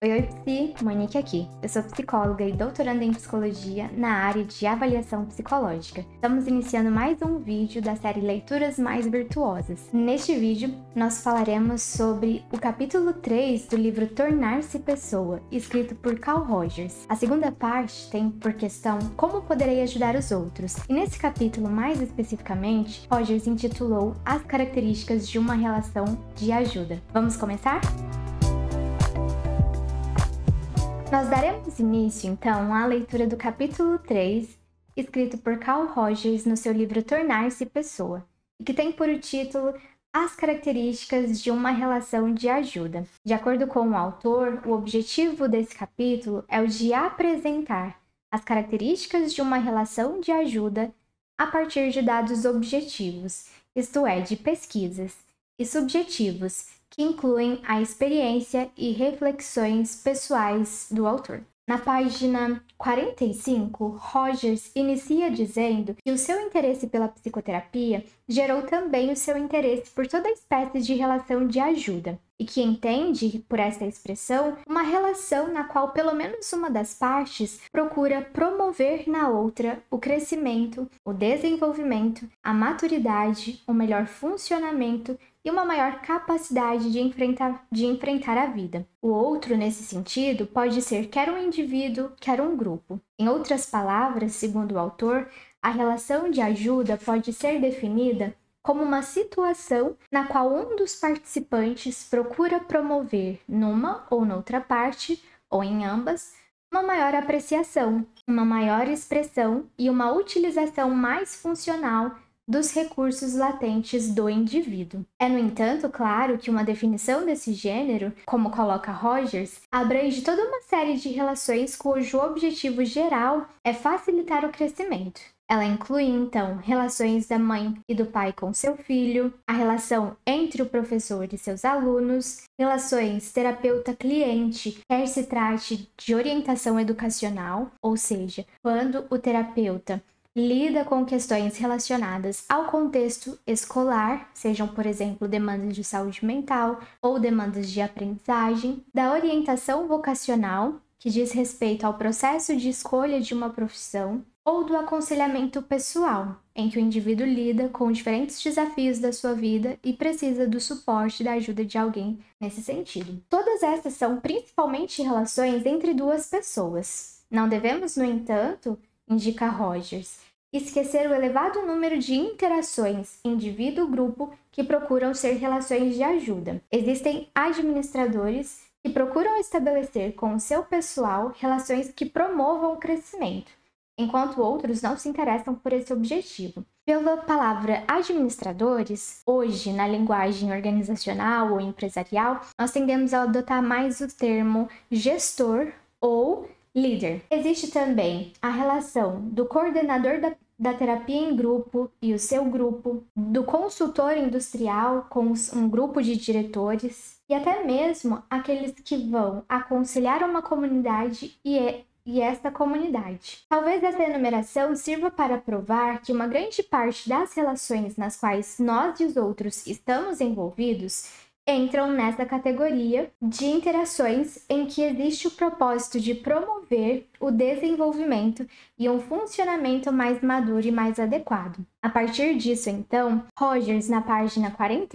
Oi, Psi, Monique aqui. Eu sou psicóloga e doutoranda em psicologia na área de avaliação psicológica. Estamos iniciando mais um vídeo da série Leituras Mais Virtuosas. Neste vídeo, nós falaremos sobre o capítulo 3 do livro Tornar-se Pessoa, escrito por Carl Rogers. A segunda parte tem por questão como poderei ajudar os outros, e nesse capítulo, mais especificamente, Rogers intitulou As características de uma relação de ajuda. Vamos começar? Nós daremos início, então, à leitura do capítulo 3, escrito por Carl Rogers no seu livro Tornar-se Pessoa, e que tem por título As características de uma relação de ajuda. De acordo com o autor, o objetivo desse capítulo é o de apresentar as características de uma relação de ajuda a partir de dados objetivos, isto é, de pesquisas, e subjetivos, que incluem a experiência e reflexões pessoais do autor. Na página 45, Rogers inicia dizendo que o seu interesse pela psicoterapia gerou também o seu interesse por toda espécie de relação de ajuda, e que entende, por esta expressão, uma relação na qual pelo menos uma das partes procura promover na outra o crescimento, o desenvolvimento, a maturidade, o melhor funcionamento e uma maior capacidade de enfrentar a vida. O outro, nesse sentido, pode ser quer um indivíduo, quer um grupo. Em outras palavras, segundo o autor, a relação de ajuda pode ser definida como uma situação na qual um dos participantes procura promover numa ou noutra parte, ou em ambas, uma maior apreciação, uma maior expressão e uma utilização mais funcional dos recursos latentes do indivíduo. É, no entanto, claro que uma definição desse gênero, como coloca Rogers, abrange toda uma série de relações cujo objetivo geral é facilitar o crescimento. Ela inclui, então, relações da mãe e do pai com seu filho, a relação entre o professor e seus alunos, relações terapeuta-cliente, quer se trate de orientação educacional, ou seja, quando o terapeuta lida com questões relacionadas ao contexto escolar, sejam, por exemplo, demandas de saúde mental ou demandas de aprendizagem, da orientação vocacional, que diz respeito ao processo de escolha de uma profissão, ou do aconselhamento pessoal, em que o indivíduo lida com diferentes desafios da sua vida e precisa do suporte e da ajuda de alguém nesse sentido. Todas essas são principalmente relações entre duas pessoas. Não devemos, no entanto, indica Rogers, esquecer o elevado número de interações indivíduo-grupo que procuram ser relações de ajuda. Existem administradores que procuram estabelecer com o seu pessoal relações que promovam o crescimento, enquanto outros não se interessam por esse objetivo. Pela palavra administradores, hoje, na linguagem organizacional ou empresarial, nós tendemos a adotar mais o termo gestor ou líder. Existe também a relação do coordenador da terapia em grupo e o seu grupo, do consultor industrial com um grupo de diretores e até mesmo aqueles que vão aconselhar uma comunidade e esta comunidade. Talvez essa enumeração sirva para provar que uma grande parte das relações nas quais nós e os outros estamos envolvidos entram nessa categoria de interações em que existe o propósito de promover o desenvolvimento e um funcionamento mais maduro e mais adequado. A partir disso, então, Rogers, na página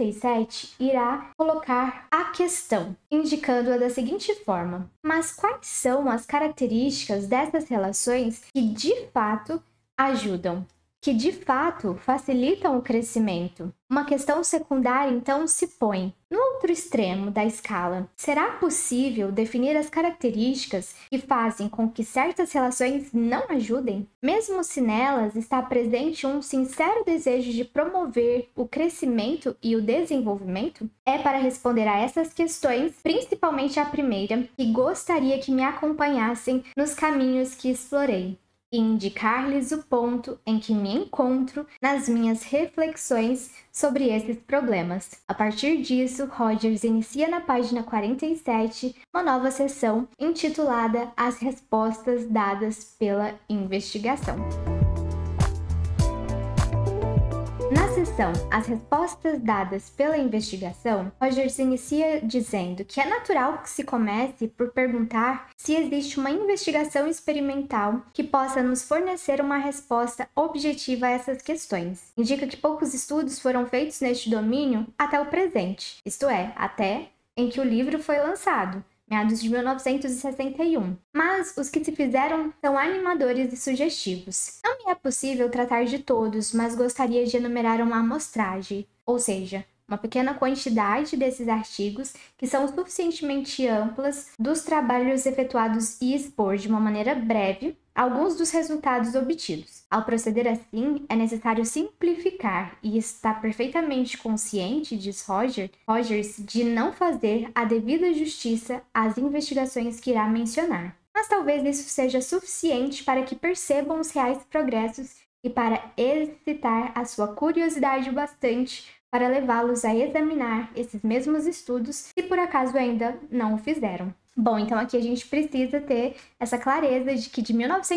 47, irá colocar a questão, indicando-a da seguinte forma: mas quais são as características dessas relações que de fato ajudam? Que de fato facilitam o crescimento? Uma questão secundária, então, se põe no outro extremo da escala. Será possível definir as características que fazem com que certas relações não ajudem, mesmo se nelas está presente um sincero desejo de promover o crescimento e o desenvolvimento? É para responder a essas questões, principalmente a primeira, que gostaria que me acompanhassem nos caminhos que explorei e indicar-lhes o ponto em que me encontro nas minhas reflexões sobre esses problemas. A partir disso, Rogers inicia na página 47 uma nova seção intitulada As Respostas Dadas pela Investigação. Na oposição às respostas dadas pela investigação, Rogers inicia dizendo que é natural que se comece por perguntar se existe uma investigação experimental que possa nos fornecer uma resposta objetiva a essas questões. Indica que poucos estudos foram feitos neste domínio até o presente, isto é, até em que o livro foi lançado, meados de 1961. Mas os que se fizeram são animadores e sugestivos. Não me é possível tratar de todos, mas gostaria de enumerar uma amostragem, ou seja, uma pequena quantidade desses artigos que são suficientemente amplas dos trabalhos efetuados e expor de uma maneira breve alguns dos resultados obtidos. Ao proceder assim, é necessário simplificar e está perfeitamente consciente, diz Rogers, de não fazer a devida justiça às investigações que irá mencionar. Mas talvez isso seja suficiente para que percebam os reais progressos e para excitar a sua curiosidade bastante para levá-los a examinar esses mesmos estudos, se por acaso ainda não o fizeram. Bom, então aqui a gente precisa ter essa clareza de que de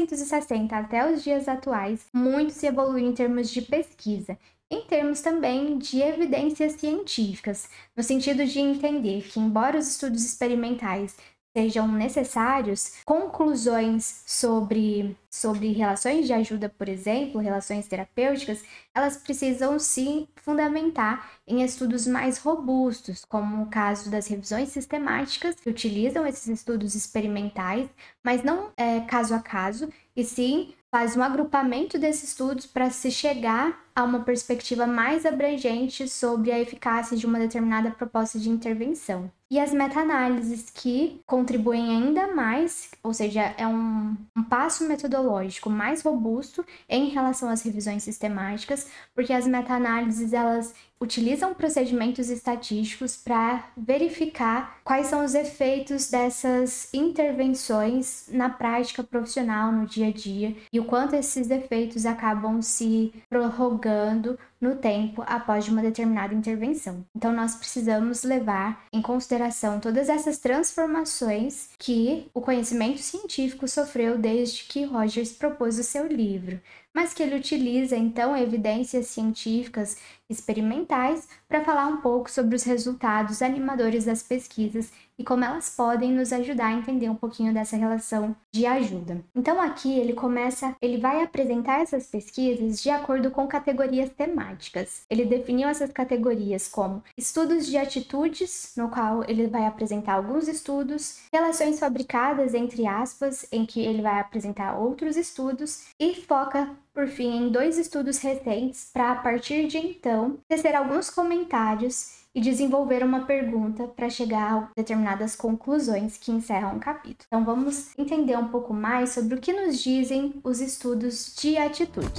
1960 até os dias atuais, muito se evoluiu em termos de pesquisa, em termos também de evidências científicas, no sentido de entender que, embora os estudos experimentais sejam necessários, conclusões sobre relações de ajuda, por exemplo, relações terapêuticas, elas precisam se fundamentar em estudos mais robustos, como o caso das revisões sistemáticas, que utilizam esses estudos experimentais, mas não caso a caso, e sim faz um agrupamento desses estudos para se chegar a uma perspectiva mais abrangente sobre a eficácia de uma determinada proposta de intervenção. E as meta-análises que contribuem ainda mais, ou seja, é um passo metodológico mais robusto em relação às revisões sistemáticas, porque as meta-análises elas utilizam procedimentos estatísticos para verificar quais são os efeitos dessas intervenções na prática profissional, no dia a dia, e o quanto esses efeitos acabam se prorrogando no tempo após uma determinada intervenção. Então, nós precisamos levar em consideração todas essas transformações que o conhecimento científico sofreu desde que Rogers propôs o seu livro, mas que ele utiliza, então, evidências científicas experimentais para falar um pouco sobre os resultados animadores das pesquisas e como elas podem nos ajudar a entender um pouquinho dessa relação de ajuda. Então aqui ele vai apresentar essas pesquisas de acordo com categorias temáticas. Ele definiu essas categorias como estudos de atitudes, no qual ele vai apresentar alguns estudos, relações fabricadas, entre aspas, em que ele vai apresentar outros estudos e foca por fim, em 2 estudos recentes para, a partir de então, tecer alguns comentários e desenvolver uma pergunta para chegar a determinadas conclusões que encerram o capítulo. Então, vamos entender um pouco mais sobre o que nos dizem os estudos de atitudes.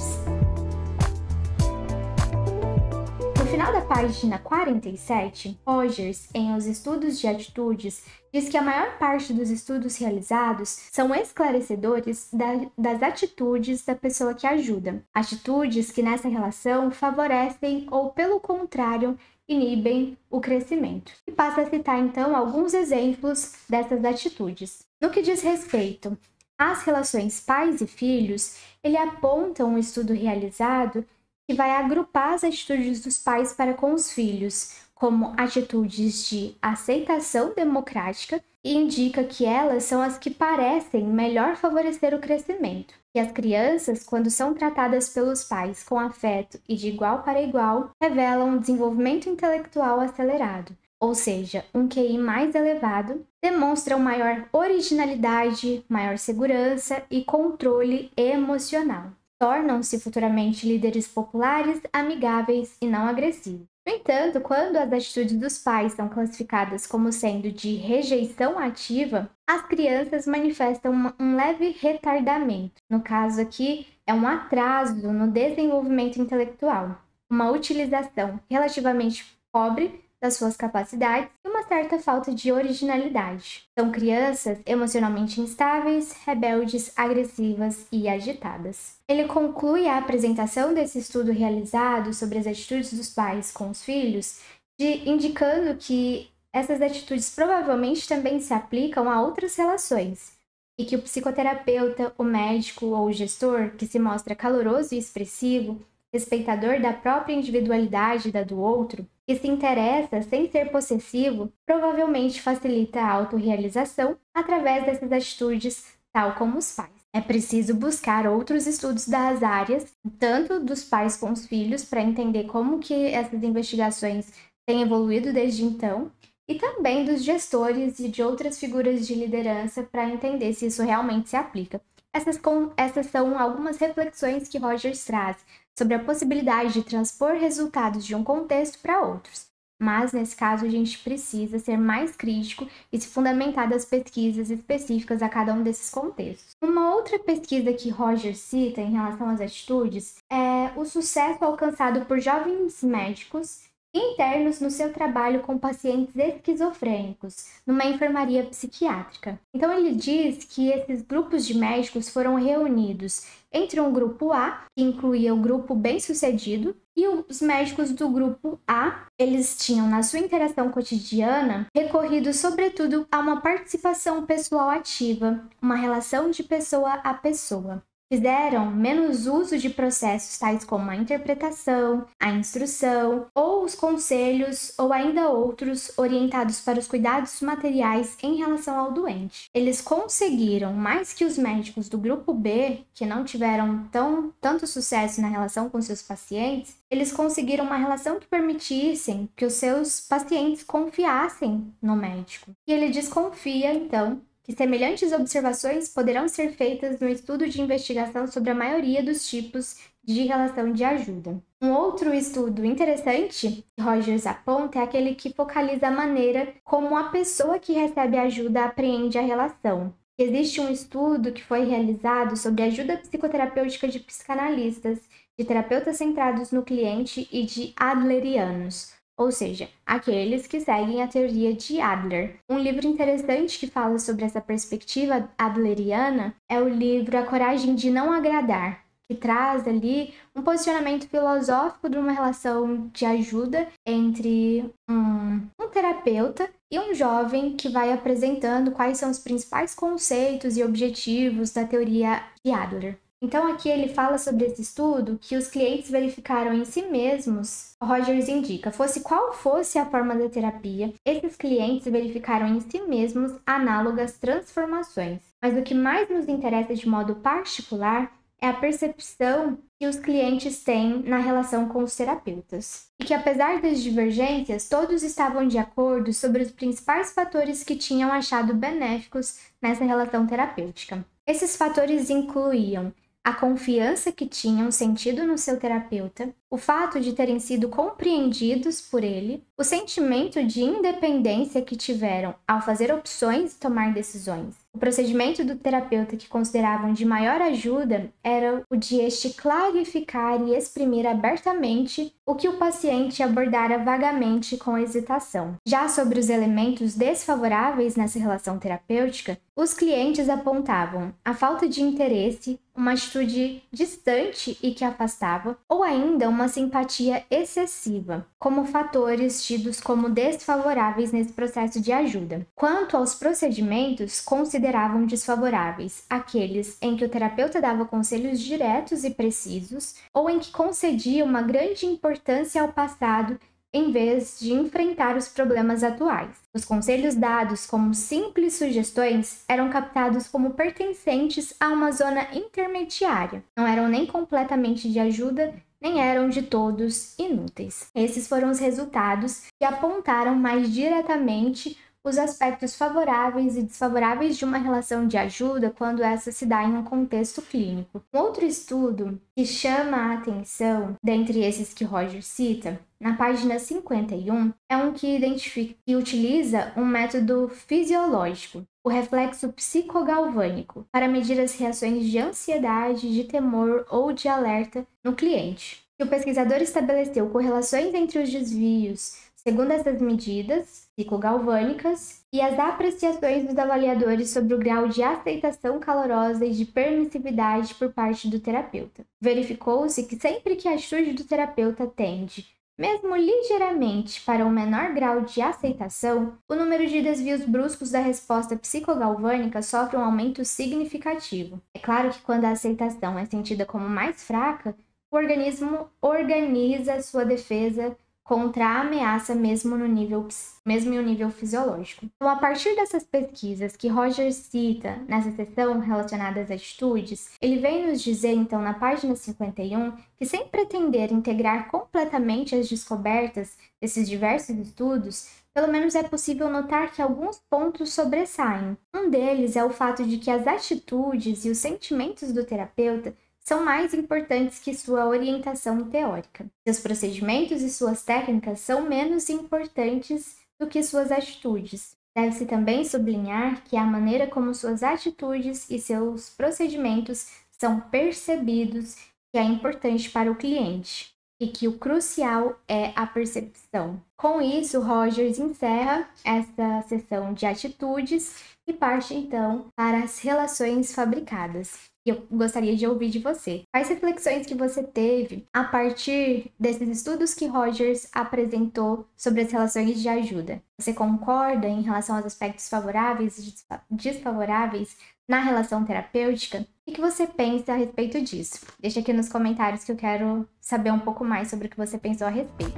No final da página 47, Rogers, em Os Estudos de Atitudes, diz que a maior parte dos estudos realizados são esclarecedores das atitudes da pessoa que ajuda. Atitudes que nessa relação favorecem ou, pelo contrário, inibem o crescimento. E passa a citar, então, alguns exemplos dessas atitudes. No que diz respeito às relações pais e filhos, ele aponta um estudo realizado que vai agrupar as atitudes dos pais para com os filhos como atitudes de aceitação democrática e indica que elas são as que parecem melhor favorecer o crescimento. E as crianças, quando são tratadas pelos pais com afeto e de igual para igual, revelam um desenvolvimento intelectual acelerado, ou seja, um QI mais elevado, demonstram maior originalidade, maior segurança e controle emocional. Tornam-se futuramente líderes populares, amigáveis e não agressivos. No entanto, quando as atitudes dos pais são classificadas como sendo de rejeição ativa, as crianças manifestam um leve retardamento. No caso aqui, é um atraso no desenvolvimento intelectual, uma utilização relativamente pobre das suas capacidades e uma certa falta de originalidade. São crianças emocionalmente instáveis, rebeldes, agressivas e agitadas. Ele conclui a apresentação desse estudo realizado sobre as atitudes dos pais com os filhos, indicando que essas atitudes provavelmente também se aplicam a outras relações, e que o psicoterapeuta, o médico ou o gestor, que se mostra caloroso e expressivo, respeitador da própria individualidade da do outro, que se interessa sem ser possessivo, provavelmente facilita a autorrealização através dessas atitudes, tal como os pais. É preciso buscar outros estudos das áreas, tanto dos pais com os filhos, para entender como que essas investigações têm evoluído desde então, e também dos gestores e de outras figuras de liderança para entender se isso realmente se aplica. Essas são algumas reflexões que Rogers traz sobre a possibilidade de transpor resultados de um contexto para outros. Mas, nesse caso, a gente precisa ser mais crítico e se fundamentar das pesquisas específicas a cada um desses contextos. Uma outra pesquisa que Rogers cita em relação às atitudes é o sucesso alcançado por jovens médicos internos no seu trabalho com pacientes esquizofrênicos, numa enfermaria psiquiátrica. Então ele diz que esses grupos de médicos foram reunidos entre um grupo A, que incluía o grupo bem-sucedido, e os médicos do grupo A, eles tinham na sua interação cotidiana recorrido sobretudo a uma participação pessoal ativa, uma relação de pessoa a pessoa. Fizeram menos uso de processos tais como a interpretação, a instrução, ou os conselhos, ou ainda outros orientados para os cuidados materiais em relação ao doente. Eles conseguiram, mais que os médicos do grupo B, que não tiveram tanto sucesso na relação com seus pacientes, eles conseguiram uma relação que permitissem que os seus pacientes confiassem no médico. E ele desconfia, então, que semelhantes observações poderão ser feitas no estudo de investigação sobre a maioria dos tipos de relação de ajuda. Um outro estudo interessante que Rogers aponta é aquele que focaliza a maneira como a pessoa que recebe ajuda apreende a relação. Existe um estudo que foi realizado sobre a ajuda psicoterapêutica de psicanalistas, de terapeutas centrados no cliente e de adlerianos, ou seja, aqueles que seguem a teoria de Adler. Um livro interessante que fala sobre essa perspectiva adleriana é o livro A Coragem de Não Agradar, que traz ali um posicionamento filosófico de uma relação de ajuda entre um terapeuta e um jovem que vai apresentando quais são os principais conceitos e objetivos da teoria de Adler. Então, aqui ele fala sobre esse estudo que os clientes verificaram em si mesmos, Rogers indica, fosse qual fosse a forma da terapia, esses clientes verificaram em si mesmos análogas transformações. Mas o que mais nos interessa de modo particular é a percepção que os clientes têm na relação com os terapeutas. E que, apesar das divergências, todos estavam de acordo sobre os principais fatores que tinham achado benéficos nessa relação terapêutica. Esses fatores incluíam a confiança que tinham sentido no seu terapeuta, o fato de terem sido compreendidos por ele, o sentimento de independência que tiveram ao fazer opções e tomar decisões. O procedimento do terapeuta que consideravam de maior ajuda era o de este clarificar e exprimir abertamente o que o paciente abordara vagamente com hesitação. Já sobre os elementos desfavoráveis nessa relação terapêutica, os clientes apontavam a falta de interesse, uma atitude distante e que afastava, ou ainda uma simpatia excessiva, como fatores tidos como desfavoráveis nesse processo de ajuda. Quanto aos procedimentos, consideravam desfavoráveis aqueles em que o terapeuta dava conselhos diretos e precisos, ou em que concedia uma grande importância ao passado em vez de enfrentar os problemas atuais. Os conselhos dados como simples sugestões eram captados como pertencentes a uma zona intermediária. Não eram nem completamente de ajuda, nem eram de todos inúteis. Esses foram os resultados que apontaram mais diretamente os aspectos favoráveis e desfavoráveis de uma relação de ajuda quando essa se dá em um contexto clínico. Um outro estudo que chama a atenção, dentre esses que Roger cita, na página 51, é um que identifica e utiliza um método fisiológico, o reflexo psicogalvânico, para medir as reações de ansiedade, de temor ou de alerta no cliente. O pesquisador estabeleceu correlações entre os desvios segundo essas medidas psicogalvânicas e as apreciações dos avaliadores sobre o grau de aceitação calorosa e de permissividade por parte do terapeuta. Verificou-se que sempre que a atitude do terapeuta tende, mesmo ligeiramente, para um menor grau de aceitação, o número de desvios bruscos da resposta psicogalvânica sofre um aumento significativo. É claro que quando a aceitação é sentida como mais fraca, o organismo organiza sua defesa contra a ameaça mesmo em um nível fisiológico. Então, a partir dessas pesquisas que Rogers cita nessa seção relacionada às atitudes, ele vem nos dizer, então, na página 51, que sem pretender integrar completamente as descobertas desses diversos estudos, pelo menos é possível notar que alguns pontos sobressaem. Um deles é o fato de que as atitudes e os sentimentos do terapeuta são mais importantes que sua orientação teórica. Seus procedimentos e suas técnicas são menos importantes do que suas atitudes. Deve-se também sublinhar que a maneira como suas atitudes e seus procedimentos são percebidos que é importante para o cliente e que o crucial é a percepção. Com isso, Rogers encerra essa sessão de atitudes e parte então para as relações fabricadas. E eu gostaria de ouvir de você. Quais reflexões que você teve a partir desses estudos que Rogers apresentou sobre as relações de ajuda? Você concorda em relação aos aspectos favoráveis e desfavoráveis na relação terapêutica? O que você pensa a respeito disso? Deixa aqui nos comentários que eu quero saber um pouco mais sobre o que você pensou a respeito.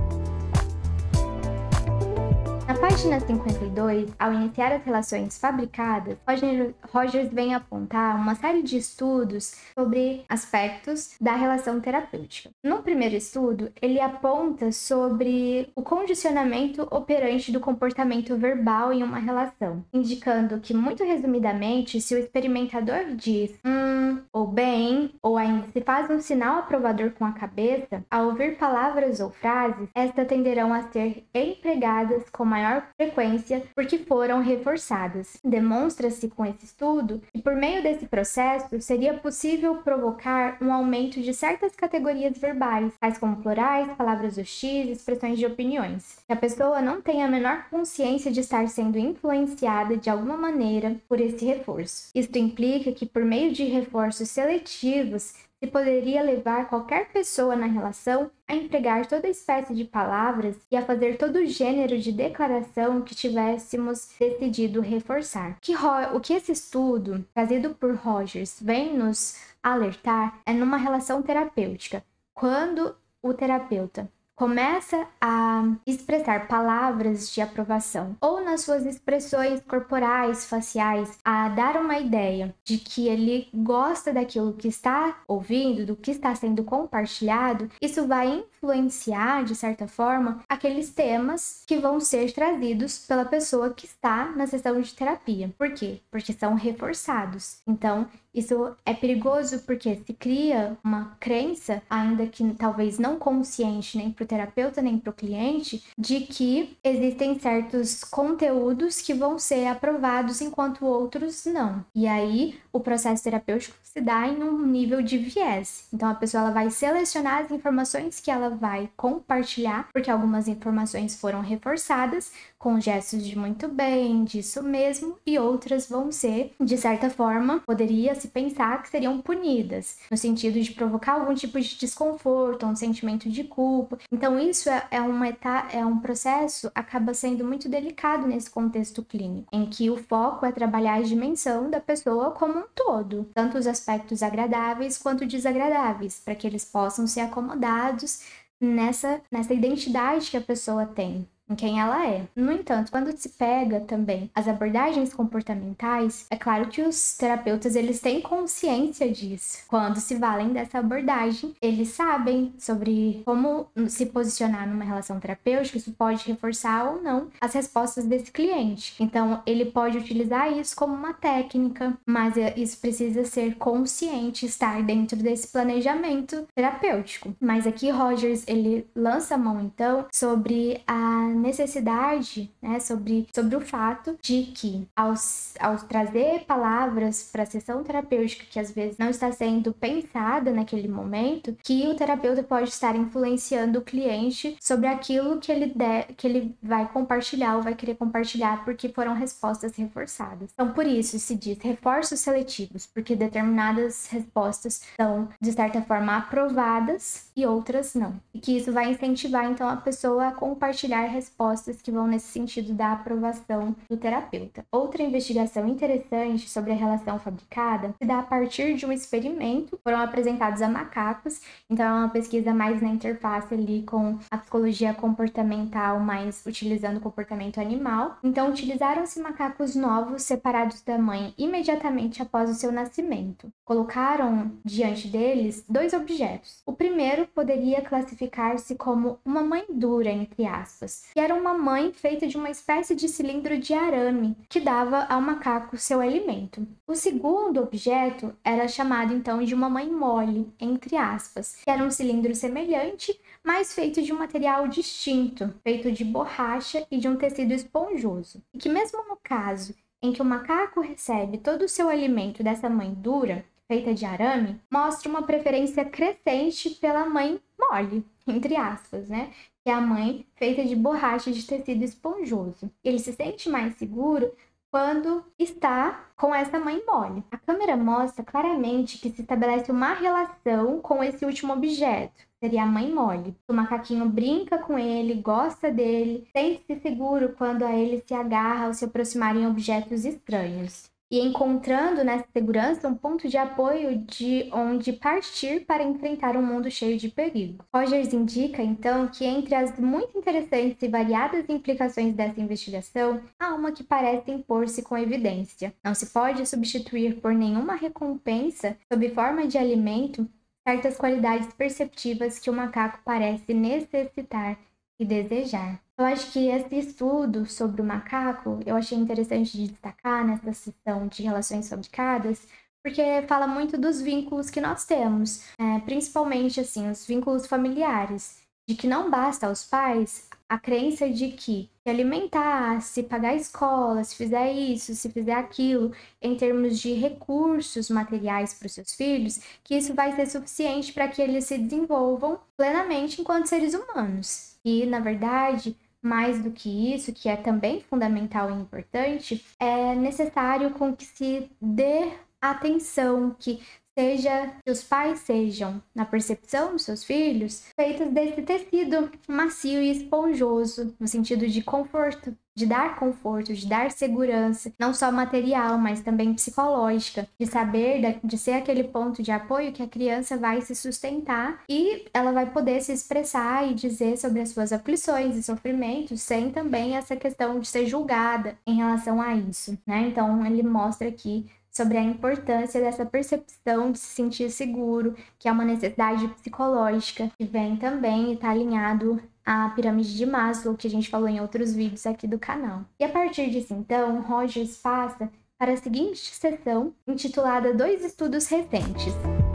Na página 52, ao iniciar as relações fabricadas, Rogers vem apontar uma série de estudos sobre aspectos da relação terapêutica. No primeiro estudo, ele aponta sobre o condicionamento operante do comportamento verbal em uma relação, indicando que, muito resumidamente, se o experimentador diz ou bem, ou ainda se faz um sinal aprovador com a cabeça, ao ouvir palavras ou frases, estas tenderão a ser empregadas com maior frequência porque foram reforçadas. Demonstra-se com esse estudo que, por meio desse processo, seria possível provocar um aumento de certas categorias verbais, tais como plurais, palavras hostis, expressões de opiniões, que a pessoa não tem a menor consciência de estar sendo influenciada de alguma maneira por esse reforço. Isto implica que, por meio de reforços seletivos, se poderia levar qualquer pessoa na relação a empregar toda espécie de palavras e a fazer todo gênero de declaração que tivéssemos decidido reforçar. O que esse estudo, trazido por Rogers, vem nos alertar é numa relação terapêutica. Quando o terapeuta começa a expressar palavras de aprovação ou nas suas expressões corporais, faciais, a dar uma ideia de que ele gosta daquilo que está ouvindo, do que está sendo compartilhado, isso vai influenciar, de certa forma, aqueles temas que vão ser trazidos pela pessoa que está na sessão de terapia. Por quê? Porque são reforçados. Então, isso é perigoso porque se cria uma crença, ainda que talvez não consciente nem para o terapeuta nem para o cliente, de que existem certos conteúdos que vão ser aprovados enquanto outros não. E aí o processo terapêutico se dá em um nível de viés. Então a pessoa ela vai selecionar as informações que ela vai compartilhar, porque algumas informações foram reforçadas com gestos de muito bem, disso mesmo, e outras vão ser, de certa forma, poderia se pensar que seriam punidas, no sentido de provocar algum tipo de desconforto, um sentimento de culpa. Então isso é um processo, acaba sendo muito delicado nesse contexto clínico, em que o foco é trabalhar a dimensão da pessoa como um todo, tanto os aspectos agradáveis quanto desagradáveis, para que eles possam ser acomodados nessa identidade que a pessoa tem, em quem ela é. No entanto, quando se pega também as abordagens comportamentais, é claro que os terapeutas eles têm consciência disso. Quando se valem dessa abordagem, eles sabem sobre como se posicionar numa relação terapêutica, isso pode reforçar ou não as respostas desse cliente. Então, ele pode utilizar isso como uma técnica, mas isso precisa ser consciente, estar dentro desse planejamento terapêutico. Mas aqui Rogers, ele lança a mão então sobre a necessidade, né, sobre o fato de que ao trazer palavras para a sessão terapêutica que às vezes não está sendo pensada naquele momento, que o terapeuta pode estar influenciando o cliente sobre aquilo que ele vai compartilhar ou vai querer compartilhar porque foram respostas reforçadas. Então, por isso se diz reforços seletivos, porque determinadas respostas são, de certa forma, aprovadas e outras não. E que isso vai incentivar, então, a pessoa a compartilhar respostas respostas que vão nesse sentido da aprovação do terapeuta. Outra investigação interessante sobre a relação fabricada se dá a partir de um experimento, foram apresentados a macacos, então é uma pesquisa mais na interface ali com a psicologia comportamental, mas utilizando o comportamento animal. Então, utilizaram-se macacos novos separados da mãe imediatamente após o seu nascimento. Colocaram diante deles 2 objetos. O primeiro poderia classificar-se como uma mãe dura, entre aspas, que era uma mãe feita de uma espécie de cilindro de arame que dava ao macaco seu alimento. O segundo objeto era chamado então de uma mãe mole, entre aspas, que era um cilindro semelhante, mas feito de um material distinto, feito de borracha e de um tecido esponjoso. E que mesmo no caso em que o macaco recebe todo o seu alimento dessa mãe dura, feita de arame, mostra uma preferência crescente pela mãe mole, entre aspas, né? Que é a mãe feita de borracha de tecido esponjoso. Ele se sente mais seguro quando está com essa mãe mole. A câmera mostra claramente que se estabelece uma relação com esse último objeto, seria a mãe mole. O macaquinho brinca com ele, gosta dele, sente-se seguro quando a ele se agarra ao se aproximar em objetos estranhos. E encontrando nessa segurança um ponto de apoio de onde partir para enfrentar um mundo cheio de perigo. Rogers indica, então, que entre as muito interessantes e variadas implicações dessa investigação, há uma que parece impor-se com evidência. Não se pode substituir por nenhuma recompensa, sob forma de alimento, certas qualidades perceptivas que o macaco parece necessitar e desejar. Eu acho que esse estudo sobre o macaco, eu achei interessante de destacar nessa sessão de relações fabricadas, porque fala muito dos vínculos que nós temos, principalmente assim, os vínculos familiares, de que não basta aos pais a crença de que se alimentar, se pagar a escola, se fizer isso, se fizer aquilo, em termos de recursos materiais para os seus filhos, que isso vai ser suficiente para que eles se desenvolvam plenamente enquanto seres humanos. E, na verdade, mais do que isso, que é também fundamental e importante, é necessário com que se dê atenção, que os pais sejam, na percepção dos seus filhos, feitos desse tecido macio e esponjoso, no sentido de conforto, de dar segurança, não só material, mas também psicológica, de saber, de ser aquele ponto de apoio que a criança vai se sustentar e ela vai poder se expressar e dizer sobre as suas aflições e sofrimentos, sem também essa questão de ser julgada em relação a isso, né? Então, ele mostra aqui sobre a importância dessa percepção de se sentir seguro, que é uma necessidade psicológica, que vem também e está alinhado à pirâmide de Maslow, que a gente falou em outros vídeos aqui do canal. E a partir disso, então, Rogers passa para a seguinte seção, intitulada Dois Estudos Recentes.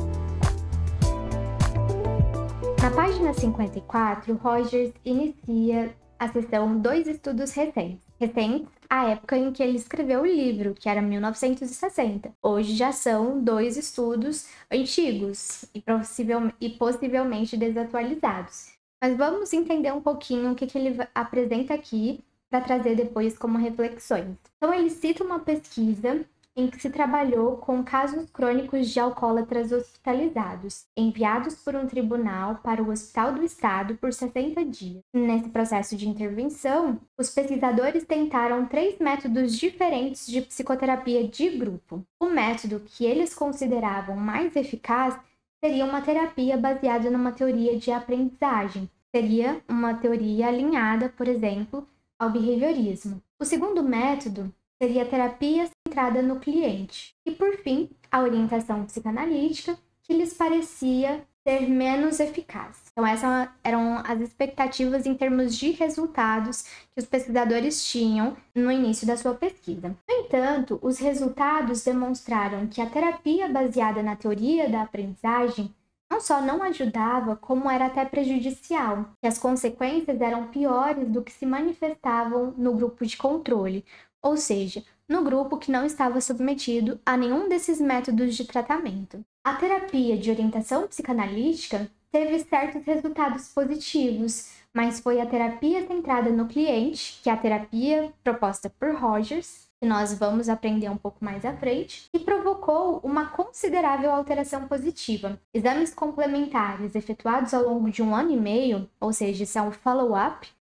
Na página 54, Rogers inicia a seção Dois Estudos Recentes à época em que ele escreveu o livro, que era 1960. Hoje já são 2 estudos antigos e possivelmente desatualizados. Mas vamos entender um pouquinho o que ele apresenta aqui para trazer depois como reflexões. Então ele cita uma pesquisa em que se trabalhou com casos crônicos de alcoólatras hospitalizados, enviados por um tribunal para o Hospital do Estado por 60 dias. Nesse processo de intervenção, os pesquisadores tentaram 3 métodos diferentes de psicoterapia de grupo. O método que eles consideravam mais eficaz seria uma terapia baseada numa teoria de aprendizagem. Seria uma teoria alinhada, por exemplo, ao behaviorismo. O segundo método seria a terapia centrada no cliente. E, por fim, a orientação psicanalítica, que lhes parecia ser menos eficaz. Então, essas eram as expectativas em termos de resultados que os pesquisadores tinham no início da sua pesquisa. No entanto, os resultados demonstraram que a terapia baseada na teoria da aprendizagem não só não ajudava, como era até prejudicial, que as consequências eram piores do que se manifestavam no grupo de controle, ou seja, no grupo que não estava submetido a nenhum desses métodos de tratamento. A terapia de orientação psicanalítica teve certos resultados positivos, mas foi a terapia centrada no cliente, que é a terapia proposta por Rogers, que nós vamos aprender um pouco mais à frente, que provocou uma considerável alteração positiva. Exames complementares efetuados ao longo de 1 ano e meio, ou seja, isso é um follow-up,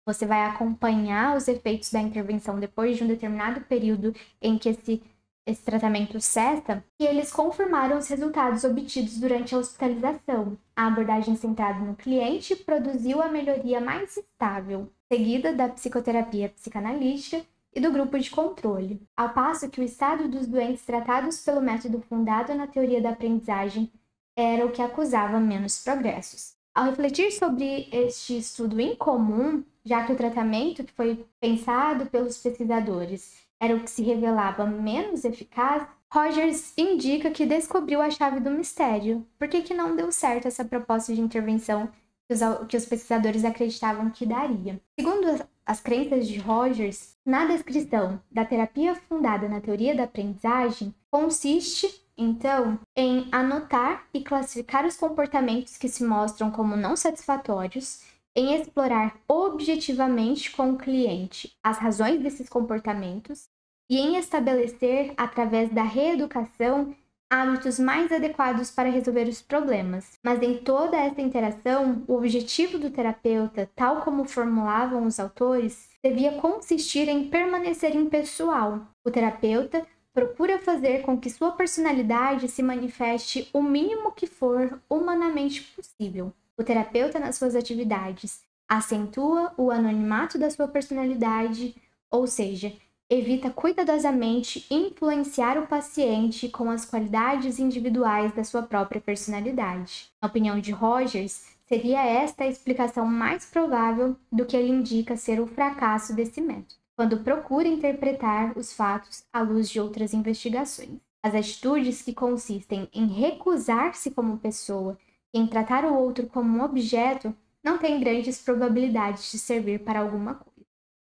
Você vai acompanhar os efeitos da intervenção depois de um determinado período em que esse tratamento cessa, e eles confirmaram os resultados obtidos durante a hospitalização. A abordagem centrada no cliente produziu a melhoria mais estável, seguida da psicoterapia psicanalítica e do grupo de controle, ao passo que o estado dos doentes tratados pelo método fundado na teoria da aprendizagem era o que acusava menos progressos. Ao refletir sobre este estudo incomum, já que o tratamento que foi pensado pelos pesquisadores era o que se revelava menos eficaz, Rogers indica que descobriu a chave do mistério. Por que não deu certo essa proposta de intervenção que os pesquisadores acreditavam que daria? Segundo as crenças de Rogers, na descrição da terapia fundada na teoria da aprendizagem, consiste então, em anotar e classificar os comportamentos que se mostram como não satisfatórios, em explorar objetivamente com o cliente as razões desses comportamentos e em estabelecer, através da reeducação, hábitos mais adequados para resolver os problemas. Mas em toda essa interação, o objetivo do terapeuta, tal como formulavam os autores, devia consistir em permanecer impessoal. O terapeuta procura fazer com que sua personalidade se manifeste o mínimo que for humanamente possível. O terapeuta, nas suas atividades, acentua o anonimato da sua personalidade, ou seja, evita cuidadosamente influenciar o paciente com as qualidades individuais da sua própria personalidade. Na opinião de Rogers, seria esta a explicação mais provável do que ele indica ser o fracasso desse método, quando procura interpretar os fatos à luz de outras investigações. As atitudes que consistem em recusar-se como pessoa e em tratar o outro como um objeto não têm grandes probabilidades de servir para alguma coisa.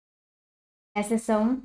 Essas são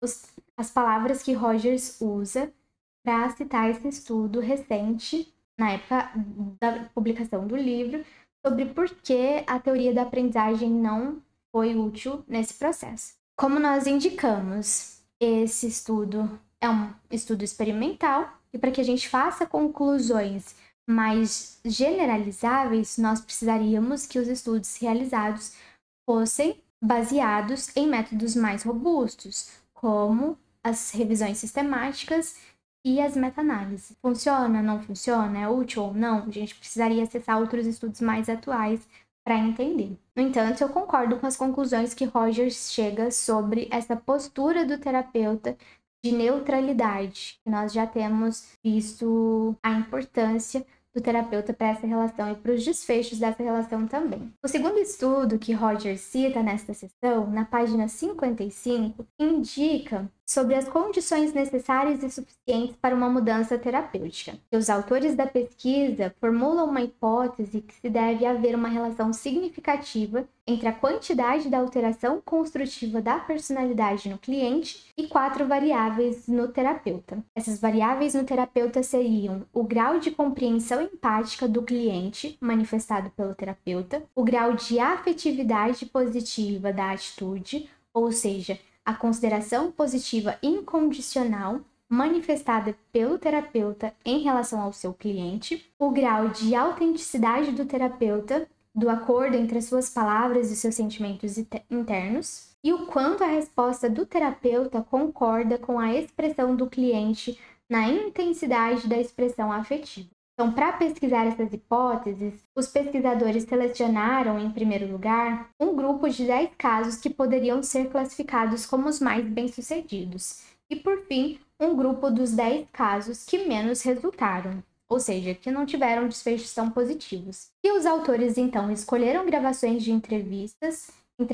as palavras que Rogers usa para citar esse estudo recente, na época da publicação do livro, sobre por que a teoria da aprendizagem não foi útil nesse processo. Como nós indicamos, esse estudo é um estudo experimental e para que a gente faça conclusões mais generalizáveis, nós precisaríamos que os estudos realizados fossem baseados em métodos mais robustos, como as revisões sistemáticas e as meta-análises. Funciona, não funciona, é útil ou não? A gente precisaria acessar outros estudos mais atuais para entender. No entanto, eu concordo com as conclusões que Rogers chega sobre essa postura do terapeuta de neutralidade, que nós já temos visto a importância do terapeuta para essa relação e para os desfechos dessa relação também. O segundo estudo que Rogers cita nesta sessão, na página 55, indica sobre as condições necessárias e suficientes para uma mudança terapêutica. Os autores da pesquisa formulam uma hipótese que se deve haver uma relação significativa entre a quantidade da alteração construtiva da personalidade no cliente e 4 variáveis no terapeuta. Essas variáveis no terapeuta seriam o grau de compreensão empática do cliente, manifestado pelo terapeuta, o grau de afetividade positiva da atitude, ou seja, a consideração positiva incondicional manifestada pelo terapeuta em relação ao seu cliente, o grau de autenticidade do terapeuta, do acordo entre as suas palavras e seus sentimentos internos, e o quanto a resposta do terapeuta concorda com a expressão do cliente na intensidade da expressão afetiva. Então, para pesquisar essas hipóteses, os pesquisadores selecionaram, em primeiro lugar, um grupo de 10 casos que poderiam ser classificados como os mais bem-sucedidos, e, por fim, um grupo dos 10 casos que menos resultaram, ou seja, que não tiveram desfechos tão positivos. E os autores, então, escolheram gravações de entrevistas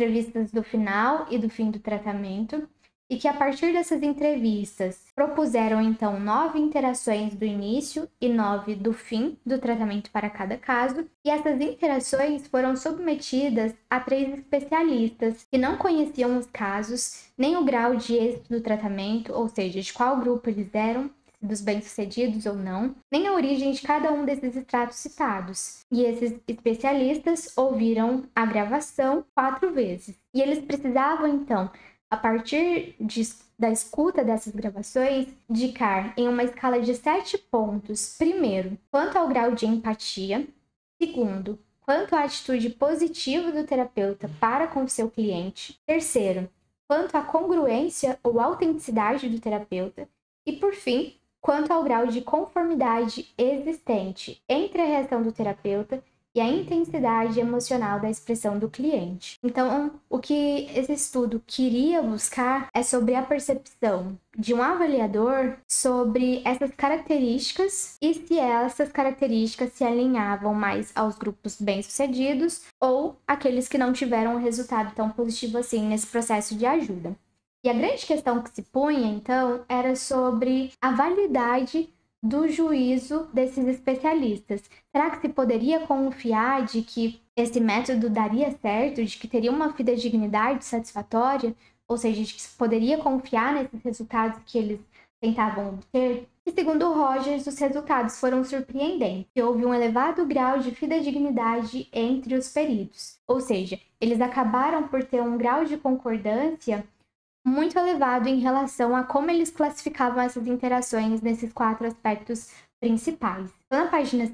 do final e do fim do tratamento, e que a partir dessas entrevistas propuseram então 9 interações do início e 9 do fim do tratamento para cada caso, e essas interações foram submetidas a 3 especialistas que não conheciam os casos, nem o grau de êxito do tratamento, ou seja, de qual grupo eles eram, dos bem-sucedidos ou não, nem a origem de cada um desses extratos citados. E esses especialistas ouviram a gravação 4 vezes. E eles precisavam então, a partir da escuta dessas gravações, indicar em uma escala de 7 pontos, primeiro, quanto ao grau de empatia, segundo, quanto à atitude positiva do terapeuta para com o seu cliente. Terceiro, quanto à congruência ou autenticidade do terapeuta. E, por fim, quanto ao grau de conformidade existente entre a reação do terapeuta e a intensidade emocional da expressão do cliente. Então, o que esse estudo queria buscar é sobre a percepção de um avaliador sobre essas características e se essas características se alinhavam mais aos grupos bem-sucedidos ou aqueles que não tiveram um resultado tão positivo assim nesse processo de ajuda. E a grande questão que se punha, então, era sobre a validade do juízo desses especialistas. Será que se poderia confiar de que esse método daria certo, de que teria uma fidedignidade satisfatória, ou seja, de que se poderia confiar nesses resultados que eles tentavam obter? E segundo Rogers, os resultados foram surpreendentes, e houve um elevado grau de fidedignidade entre os peritos, ou seja, eles acabaram por ter um grau de concordância muito elevado em relação a como eles classificavam essas interações nesses 4 aspectos principais. Na página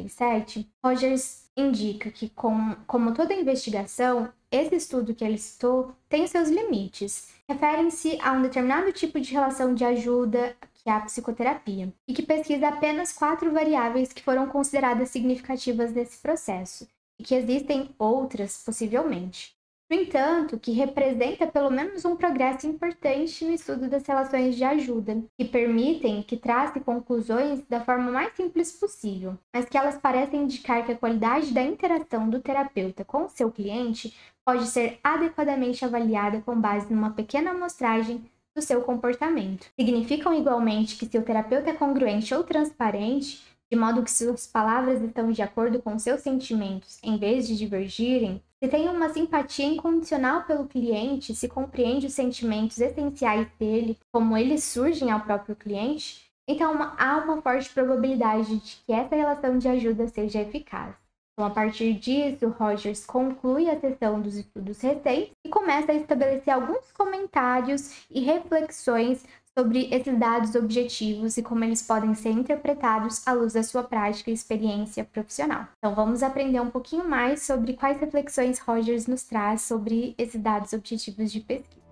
57, Rogers indica que, como toda investigação, esse estudo que ele citou tem seus limites. Referem-se a um determinado tipo de relação de ajuda, que é a psicoterapia, e que pesquisa apenas 4 variáveis que foram consideradas significativas nesse processo, e que existem outras, possivelmente. No entanto, que representa pelo menos um progresso importante no estudo das relações de ajuda, que permitem que trace conclusões da forma mais simples possível, mas que elas parecem indicar que a qualidade da interação do terapeuta com o seu cliente pode ser adequadamente avaliada com base numa pequena amostragem do seu comportamento. Significam igualmente que se o terapeuta é congruente ou transparente, de modo que suas palavras estão de acordo com seus sentimentos em vez de divergirem, se tem uma simpatia incondicional pelo cliente, se compreende os sentimentos essenciais dele, como eles surgem ao próprio cliente, então há uma forte probabilidade de que essa relação de ajuda seja eficaz. Então, a partir disso, Rogers conclui a seção dos estudos recentes e começa a estabelecer alguns comentários e reflexões sobre esses dados objetivos e como eles podem ser interpretados à luz da sua prática e experiência profissional. Então, vamos aprender um pouquinho mais sobre quais reflexões Rogers nos traz sobre esses dados objetivos de pesquisa.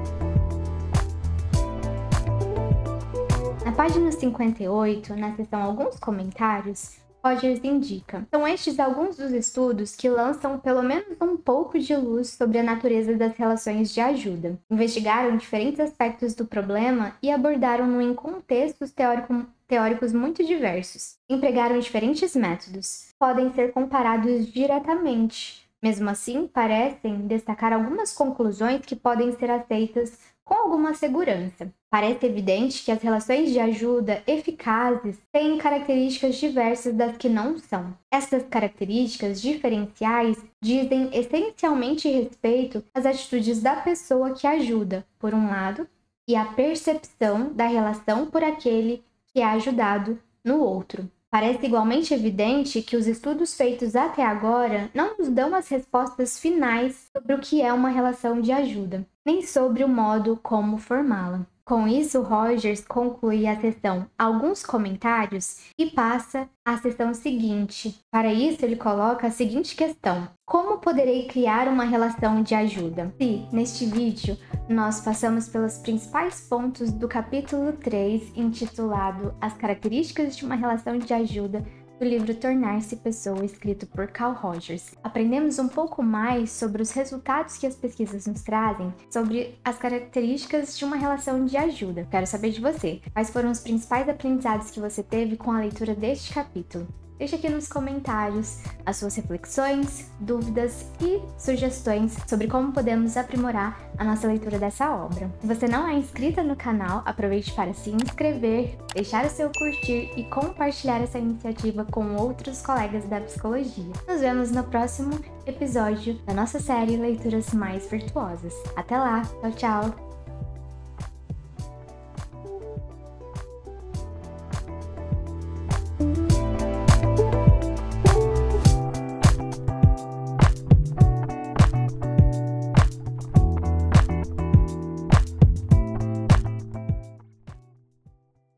Na página 58, na seção Alguns Comentários, Rogers indica: são estes alguns dos estudos que lançam pelo menos um pouco de luz sobre a natureza das relações de ajuda. Investigaram diferentes aspectos do problema e abordaram-no em contextos teóricos muito diversos. Empregaram diferentes métodos. Podem ser comparados diretamente. Mesmo assim, parecem destacar algumas conclusões que podem ser aceitas com alguma segurança. Parece evidente que as relações de ajuda eficazes têm características diversas das que não são. Essas características diferenciais dizem essencialmente respeito às atitudes da pessoa que ajuda, por um lado, e à percepção da relação por aquele que é ajudado, no outro. Parece igualmente evidente que os estudos feitos até agora não nos dão as respostas finais sobre o que é uma relação de ajuda, nem sobre o modo como formá-la. Com isso, Rogers conclui a seção Alguns Comentários e passa à seção seguinte. Para isso, ele coloca a seguinte questão: como poderei criar uma relação de ajuda? Se, neste vídeo, nós passamos pelos principais pontos do capítulo 3, intitulado As Características de uma Relação de Ajuda, do livro Tornar-se Pessoa, escrito por Carl Rogers. Aprendemos um pouco mais sobre os resultados que as pesquisas nos trazem, sobre as características de uma relação de ajuda. Quero saber de você. Quais foram os principais aprendizados que você teve com a leitura deste capítulo? Deixe aqui nos comentários as suas reflexões, dúvidas e sugestões sobre como podemos aprimorar a nossa leitura dessa obra. Se você não é inscrita no canal, aproveite para se inscrever, deixar o seu curtir e compartilhar essa iniciativa com outros colegas da psicologia. Nos vemos no próximo episódio da nossa série Leituras Mais Virtuosas. Até lá, tchau, tchau!